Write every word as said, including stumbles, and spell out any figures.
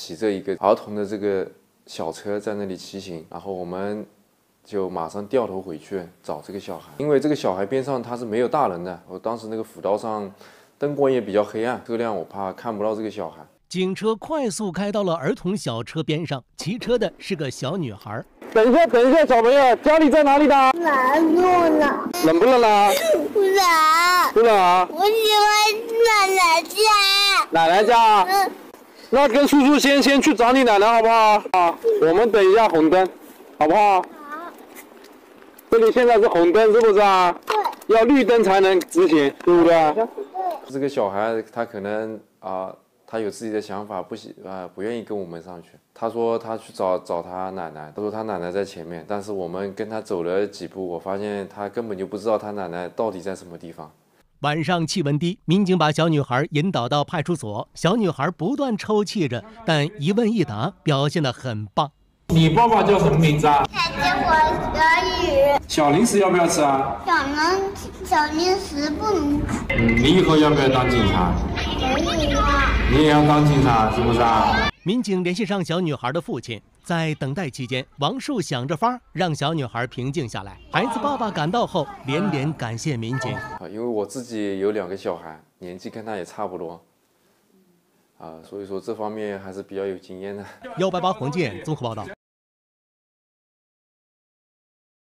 骑着一个儿童的这个小车在那里骑行，然后我们就马上掉头回去找这个小孩，因为这个小孩边上他是没有大人的，我当时那个辅道上灯光也比较黑暗，车辆我怕看不到这个小孩。 警车快速开到了儿童小车边上，骑车的是个小女孩。 等一下，等一下，小朋友，家里在哪里的？ 冷不冷？ 冷不冷啊？ 不冷。 不冷啊？ 我喜欢奶奶家。 奶奶家？ 嗯。 那跟叔叔先先去找你奶奶好不好？啊，我们等一下红灯，好不好？好。这里现在是红灯，是不是啊？对。要绿灯才能直行，对不对？对。 这个小孩他可能啊。呃他有自己的想法，不喜啊、呃，不愿意跟我们上去。他说他去找找他奶奶，他说他奶奶在前面，但是我们跟他走了几步，我发现他根本就不知道他奶奶到底在什么地方。 晚上气温低，民警把小女孩引导到派出所，小女孩不断抽泣着，但一问一答表现得很棒。 你爸爸叫什么名字啊？ 看见我小雨。 小零食要不要吃啊？ 小零小零食不能吃。 嗯，你以后要不要当警察？ 可以呀。 你也要当警察，是不是啊？ 民警联系上小女孩的父亲，在等待期间，王树想着法让小女孩平静下来。孩子爸爸赶到后，连连感谢民警。 啊，因为我自己有两个小孩，年纪跟他也差不多，啊，所以说这方面还是比较有经验的。 幺八八黄健综合报道。